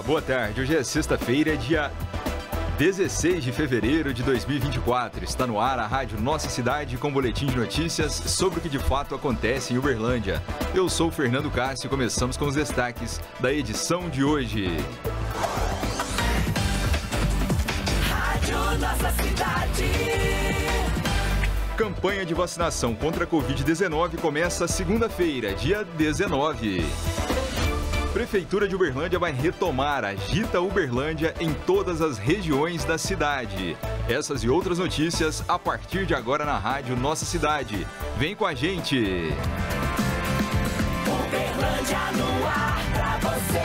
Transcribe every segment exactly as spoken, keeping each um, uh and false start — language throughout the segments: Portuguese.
Olá, boa tarde. Hoje é sexta-feira, dia dezesseis de fevereiro de dois mil e vinte e quatro. Está no ar a Rádio Nossa Cidade com um boletim de notícias sobre o que de fato acontece em Uberlândia. Eu sou o Fernando Cássio e começamos com os destaques da edição de hoje. Rádio Nossa Cidade. Campanha de vacinação contra a covid dezenove começa segunda-feira, dia dezenove. Prefeitura de Uberlândia vai retomar a Agita Uberlândia em todas as regiões da cidade. Essas e outras notícias a partir de agora na Rádio Nossa Cidade. Vem com a gente! Uberlândia no ar pra você.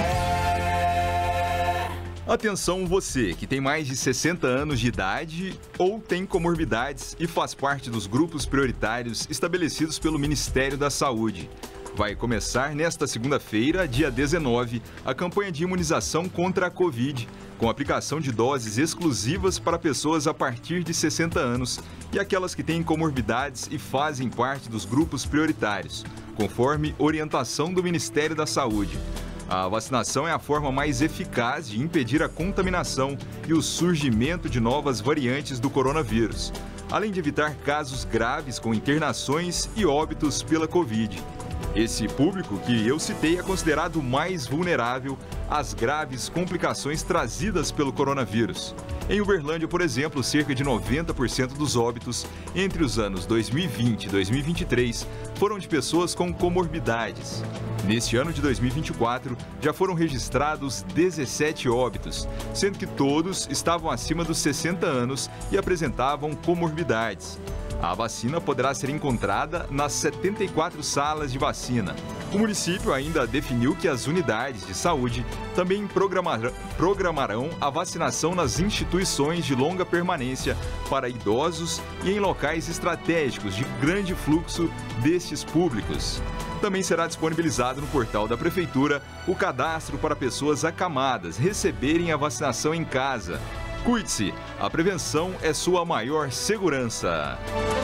Atenção você que tem mais de sessenta anos de idade ou tem comorbidades e faz parte dos grupos prioritários estabelecidos pelo Ministério da Saúde. Vai começar nesta segunda-feira, dia dezenove, a campanha de imunização contra a Covid, com aplicação de doses exclusivas para pessoas a partir de sessenta anos e aquelas que têm comorbidades e fazem parte dos grupos prioritários, conforme orientação do Ministério da Saúde. A vacinação é a forma mais eficaz de impedir a contaminação e o surgimento de novas variantes do coronavírus, além de evitar casos graves com internações e óbitos pela Covid. Esse público que eu citei é considerado mais vulnerável às graves complicações trazidas pelo coronavírus. Em Uberlândia, por exemplo, cerca de noventa por cento dos óbitos entre os anos dois mil e vinte e dois mil e vinte e três foram de pessoas com comorbidades. Neste ano de dois mil e vinte e quatro, já foram registrados dezessete óbitos, sendo que todos estavam acima dos sessenta anos e apresentavam comorbidades. A vacina poderá ser encontrada nas setenta e quatro salas de vacina. O município ainda definiu que as unidades de saúde também programar, programarão a vacinação nas instituições de longa permanência para idosos e em locais estratégicos de grande fluxo destes públicos. Também será disponibilizado no portal da Prefeitura o cadastro para pessoas acamadas receberem a vacinação em casa. Cuide-se, a prevenção é sua maior segurança.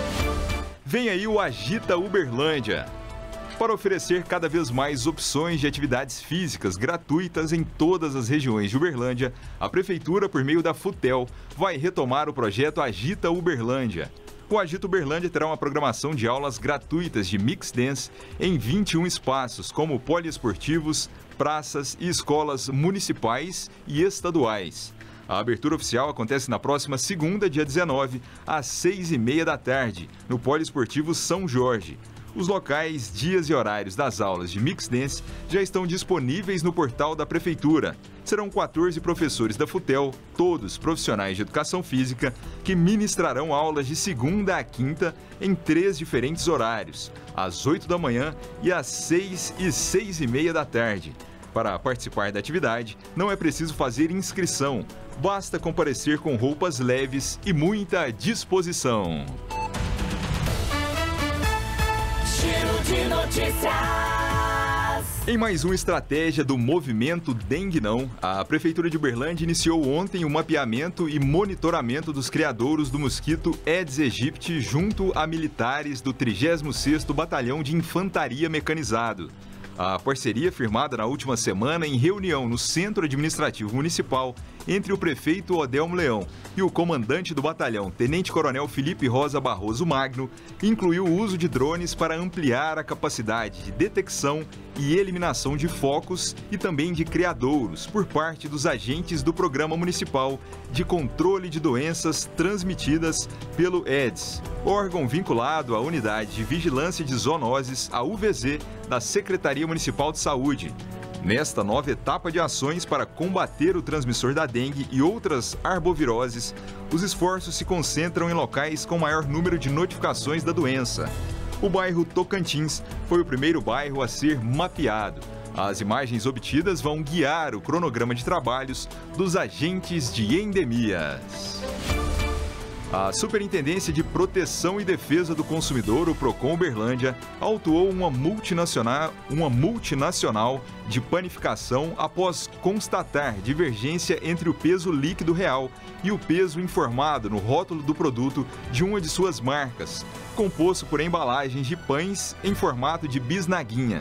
Vem aí o Agita Uberlândia. Para oferecer cada vez mais opções de atividades físicas gratuitas em todas as regiões de Uberlândia, a Prefeitura, por meio da Futel, vai retomar o projeto Agita Uberlândia. O Agita Uberlândia terá uma programação de aulas gratuitas de Mix Dance em vinte e um espaços, como poliesportivos, praças e escolas municipais e estaduais. A abertura oficial acontece na próxima segunda, dia dezenove, às seis e meia da tarde, no Poliesportivo São Jorge. Os locais, dias e horários das aulas de Mix Dance já estão disponíveis no portal da Prefeitura. Serão quatorze professores da Futel, todos profissionais de educação física, que ministrarão aulas de segunda a quinta em três diferentes horários, às oito da manhã e às seis e seis e meia da tarde. Para participar da atividade, não é preciso fazer inscrição, basta comparecer com roupas leves e muita disposição. Giro de notícias. Em mais uma estratégia do movimento Dengue Não, a Prefeitura de Uberlândia iniciou ontem o mapeamento e monitoramento dos criadouros do mosquito Aedes aegypti junto a militares do trigésimo sexto Batalhão de Infantaria Mecanizado. A parceria firmada na última semana em reunião no Centro Administrativo Municipal entre o prefeito Odelmo Leão e o comandante do batalhão, Tenente-Coronel Felipe Rosa Barroso Magno, incluiu o uso de drones para ampliar a capacidade de detecção e eliminação de focos e também de criadouros por parte dos agentes do Programa Municipal de Controle de Doenças Transmitidas pelo Aedes, órgão vinculado à Unidade de Vigilância de Zoonoses, a U V Z, da Secretaria Municipal de Saúde. Nesta nova etapa de ações para combater o transmissor da dengue e outras arboviroses, os esforços se concentram em locais com maior número de notificações da doença. O bairro Tocantins foi o primeiro bairro a ser mapeado. As imagens obtidas vão guiar o cronograma de trabalhos dos agentes de endemias. A Superintendência de Proteção e Defesa do Consumidor, o Procon Uberlândia, autuou uma multinacional, uma multinacional de panificação após constatar divergência entre o peso líquido real e o peso informado no rótulo do produto de uma de suas marcas, composto por embalagens de pães em formato de bisnaguinha.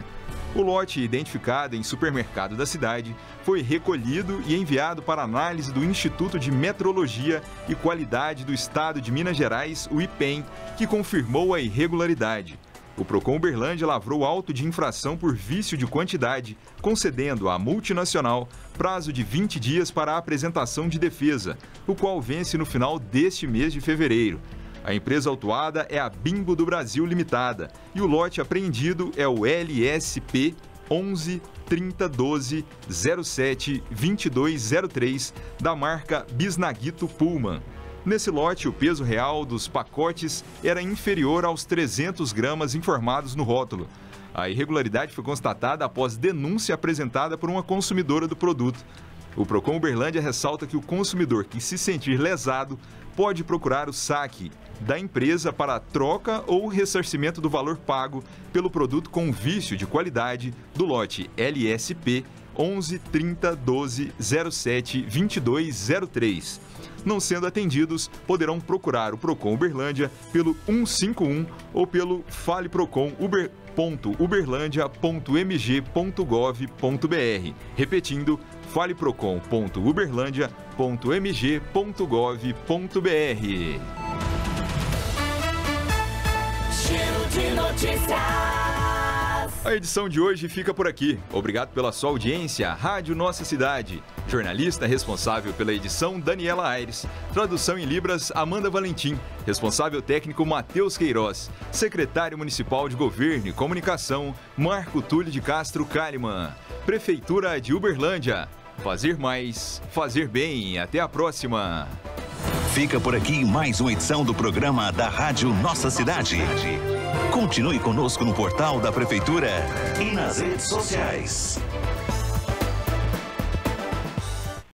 O lote, identificado em supermercado da cidade, foi recolhido e enviado para análise do Instituto de Metrologia e Qualidade do Estado de Minas Gerais, o IPEM, que confirmou a irregularidade. O Procon Uberlândia lavrou auto de infração por vício de quantidade, concedendo à multinacional prazo de vinte dias para a apresentação de defesa, o qual vence no final deste mês de fevereiro. A empresa autuada é a Bimbo do Brasil Limitada e o lote apreendido é o L S P onze trinta doze zero sete vinte e dois zero três da marca Bisnaguito Pullman. Nesse lote, o peso real dos pacotes era inferior aos trezentos gramas informados no rótulo. A irregularidade foi constatada após denúncia apresentada por uma consumidora do produto. O Procon Uberlândia ressalta que o consumidor que se sentir lesado pode procurar o saque da empresa para a troca ou ressarcimento do valor pago pelo produto com vício de qualidade do lote L S P onze trinta doze zero sete vinte e dois zero três. Não sendo atendidos, poderão procurar o Procon Uberlândia pelo um cinco um ou pelo faleprocon ponto uberlandia ponto m g ponto gov ponto b r. Repetindo, faleprocon ponto uberlandia ponto m g ponto gov ponto b r. Giro de notícias. A edição de hoje fica por aqui. Obrigado pela sua audiência. Rádio Nossa Cidade. Jornalista responsável pela edição, Daniela Aires. Tradução em Libras, Amanda Valentim. Responsável técnico, Matheus Queiroz. Secretário Municipal de Governo e Comunicação, Marco Túlio de Castro Kalimann. Prefeitura de Uberlândia. Fazer mais, fazer bem. Até a próxima. Fica por aqui mais uma edição do programa da Rádio Nossa Cidade. Continue conosco no portal da Prefeitura e nas redes sociais.